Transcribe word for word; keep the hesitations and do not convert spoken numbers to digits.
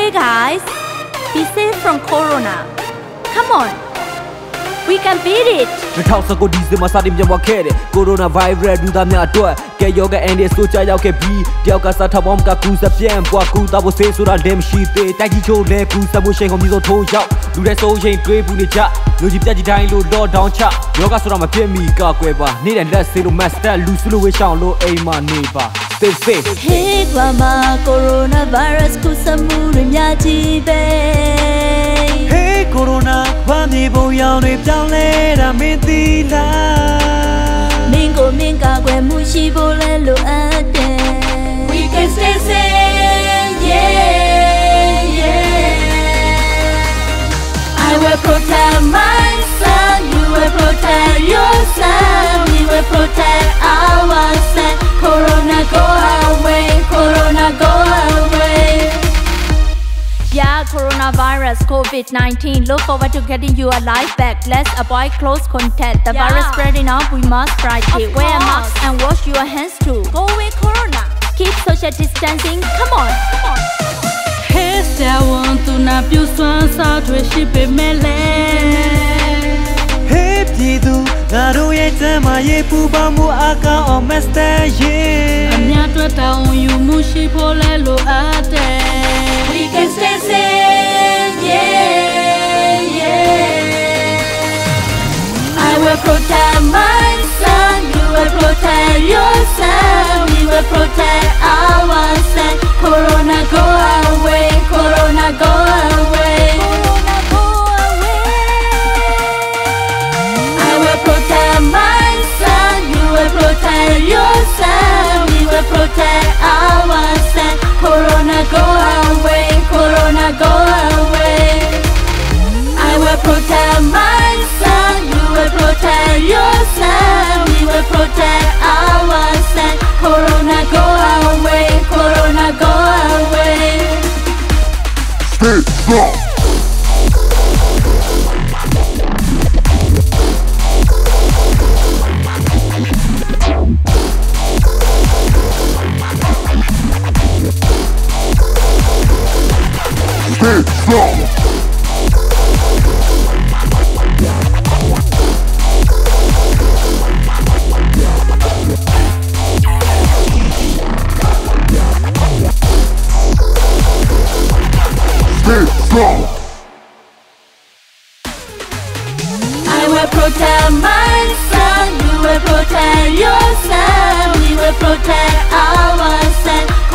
Okay guys, be safe from corona. Come on, we can beat it. two thousandကိုဒီဇင်ဘာစတင်ပြန်သွားခဲ့တယ်ကိုရိုနာဗိုင်းရပ်စ်လူသားများအတွက်ကဲရောဂါအန်ဒီဆိုချရောက်ခဲ့ပြီးတယောက်ကစားထပ်ပေါင်းကကူစပြန်ပွားကူသားဖို့ဆေးဆိုတာလည်းမရှိသေးတိုက်ကြီးချိုးလဲကူစမှုရှိန်ကုန်ပြီးဆိုထိုးရောက်လူတဲ့စိုးချိန်တွေးဘူးနေကြလူကြီးပြက်ကြီးတိုင်းလို့လော့ဒေါင်းချယောဂါဆိုတာမဖြစ်မီကကွယ်ပါနေတဲ့လက်ဆေးလို့မတ်စတက်လူစုလို့ဝေးရှောင်းလို့အိမ်မှာနေပါ stay safe Hey grandma coronavirus ကူစမှုတွေများကြီးပဲ Hey corona ဘာမြေပုံရောင်တွေပြောင်းလဲတာမင်းသိလားမင်းကိုမင်းကကွယ်မှုရှိဖို့လဲလိုအပ်တယ် We can stay safe yeah yeah I will protect my son you will protect your son we will protect ourselves corona go away corona go away Yeah, coronavirus, COVID nineteen. Look forward to getting you alive back. Let's avoid close contact. The yeah. virus spreading out, we must fight it. Wear masks and wash your hands too. Go away, corona. Keep social distancing. Come on, come on. Hey, I want to not be swan south where she be mele. Hey, pidu, naro ye tema ye puba mu aka o meste ye. Anya twata on you mushi pole lo ate. We can stay safe, yeah, yeah. I will protect my son, you will protect your son, we will protect ourselves. Corona go away, corona go away, corona go away. I will protect my son, you will protect your son, we will protect ourselves. Corona go away, corona go away. I will protect my son, you will protect your son, we will protect ourselves. Corona go away, corona go away. Stay strong. Stay strong. Stay strong. I will protect my son, you will protect your son, we will protect ourselves.